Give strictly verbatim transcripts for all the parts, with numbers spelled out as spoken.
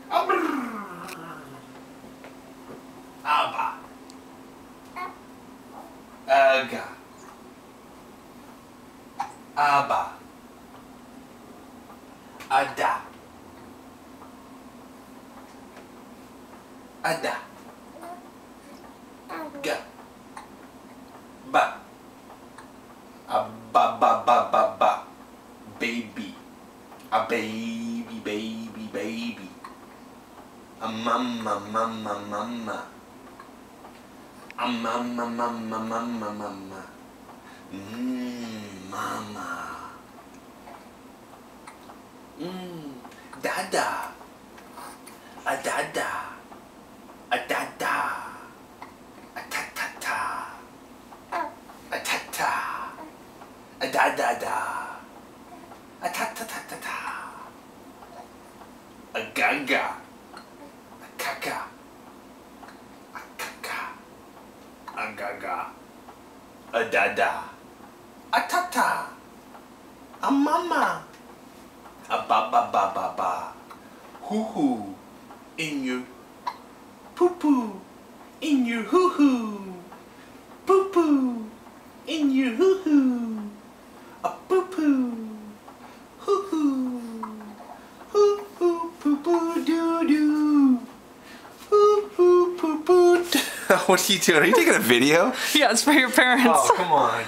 Abba. Aga. Abba. Ada. Ada. Ga. Ba. Abba ba ba ba ba. Baby. A baby, baby, baby. A mama, mama, mama. A mama, mama, mama, mama. Mmm, mama. Mmm, dada. A dada. A dada. A ta ta ta. A ta ta. A da da da. A ta ta ta ta ta. A gaga. A kaka. A kaka. A gaga. A dada. A tata. A mama. A ba ba ba ba ba. Hoo hoo. In your poo poo. In your hoo hoo. Poo poo. In your hoo hoo. A poo poo. Hoo hoo. Hoo hoo poo poo doo doo. Hoo hoo poo poo. What are you doing? Are you taking a video? Yeah, it's for your parents. Oh, come on.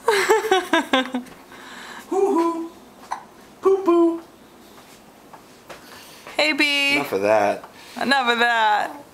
Hoo hoo. Poo poo. Hey, B. Enough of that. Enough of that.